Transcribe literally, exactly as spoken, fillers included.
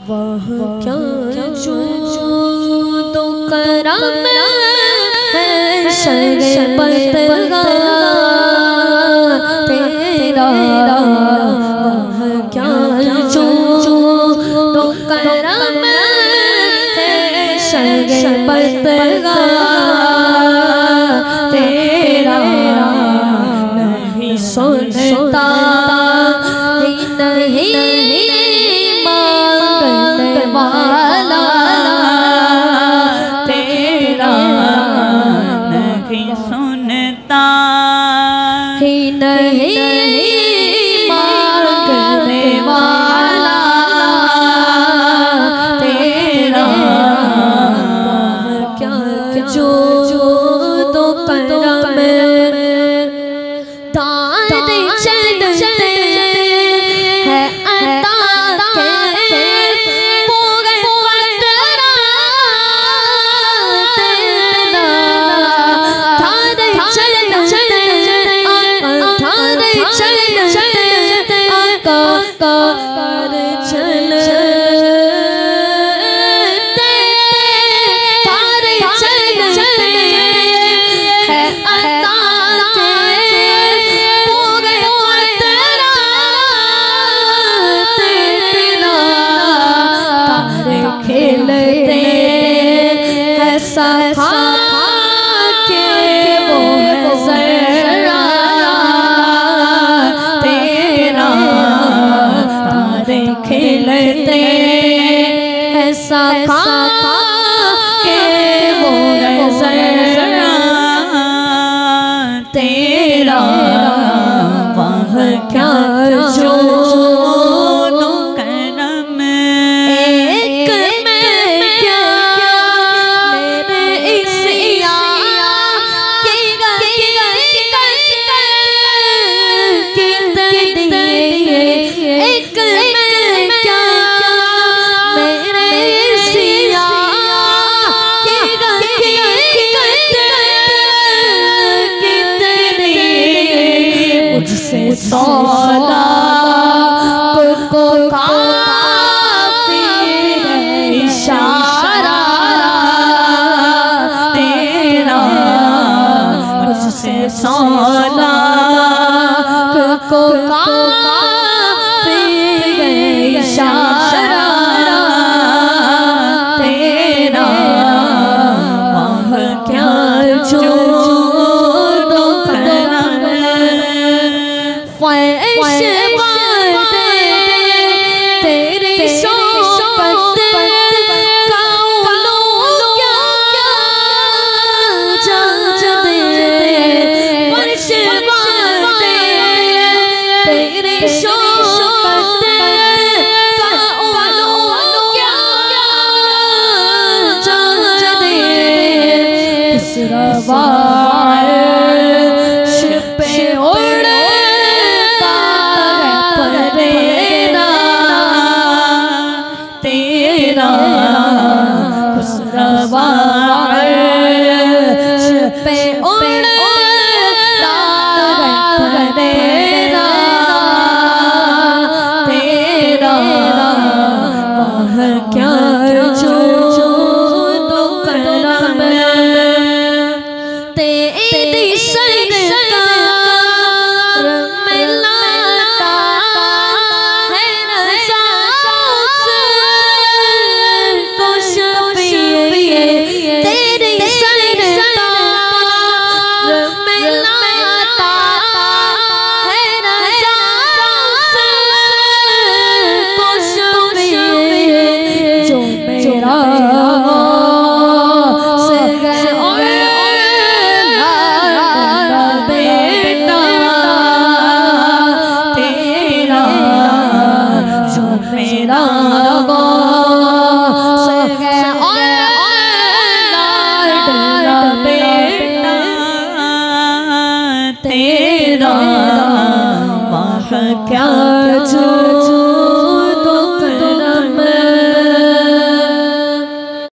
वह क्या जो तो करम है शरबत तेरा। वह क्या जो तो करम है शरबत तेरा। नहीं सुनता ही नहीं वाला तेरा। नहीं सुनता ही नहीं मांगने वाला तेरा। क्या जो तो करम तारे चलते है अता खेलते हैं सखा के वो जरा तेरा। तारे खेलते हैं सखा के वो जरा तेरा। वह क्या जो सौदा को काफी इशारा तेरा। मुझसे सौदा को काफी इशारा तेरा। वह क्या जो तेरे सोपत का उलो क्या जाने वर्ष बाते। तेरे सोपत का उलो क्या जाने इस रवाश पे खुशरवाश पे उड़ता तेरा तेरा। वह क्या जो तो करम तेरी सरकार मिलाता है रज़ा तेरा। वह क्या